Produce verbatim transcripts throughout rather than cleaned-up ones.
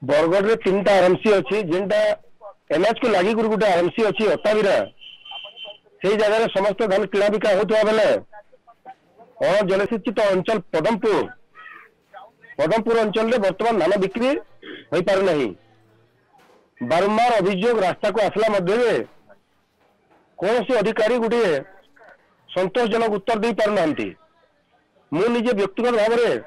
बरगढ़ रे तीन टा आरएमसी अच्छी जेनटा एनएच को लगी गोटे आरएमसी अच्छी अताबिरा से जगह समस्त धान किणा बिका होता बेले और जलसिंचित अंचल पदमपुर पदमपुर अंचल रे वर्तमान धान बिक्री हो पार नहीं। बारंबार अभियोग रास्ता को आसला मध्य कौन सी अधिकारी गोटे संतोषजनक उत्तर दे पार ना। मु निजे व्यक्तिगत भाव में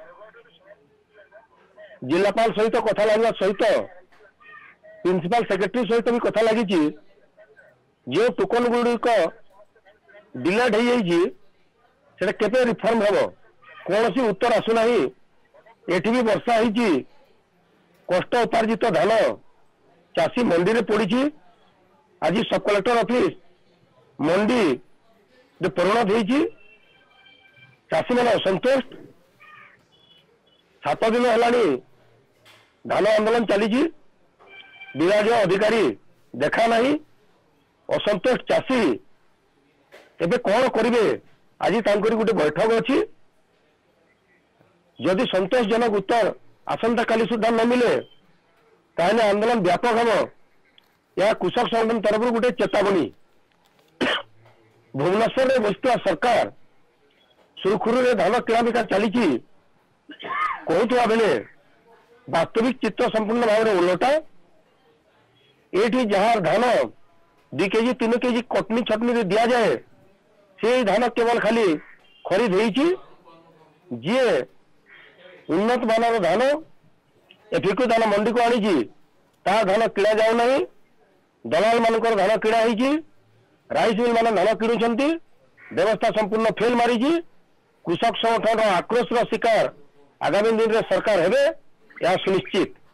जिलापाल सहित कथा लगवा सहित प्रिंसिपल सेक्रेटरी सहित भी कथा लगी जो टोकन गुड़िक डिलेड हो जाए केते रिफॉर्म हम कौन सी उत्तर आसुना। एठी भी वर्षा होती कष्ट उपार्जित धान चाषी मंडी रे पड़ी। आज सब कलेक्टर ऑफिस मंडी परिणत होती चाषी मैंने असंतोष सात दिन है धान आंदोलन चली विभाग अधिकारी देखा नहीं असंतोष चाषी एबे कौन करेंगे। आज गोटे बैठक अच्छी जदि संतोषजनक उत्तर आसंता काली सुधा न मिले ताहले आंदोलन व्यापक हम। यह कृषक संगठन तरफ गोटे चेतावनी भुवनेश्वर में बसुआ सरकार सुरखुरु रे धान किणा बिका चली कहता बेले वास्तविक चित्र संपूर्ण भाव में उलटा। ये जहाँ धान दि केजी तीन केजी कटनी छटनी रे दिया जाए से धान केवल खाली खरीद होती जी उन्नत मानर धान एफिकु धान मंडी को आनी ता धान किणा जाऊ नहीं। दलाल मान धान किणा होती राइस मिल मान धान किणुंट व्यवस्था संपूर्ण फेल मारी। कृषक संगठन आक्रोश शिकार आगामी दिन में सरकार हेबे यह सुनिश्चित।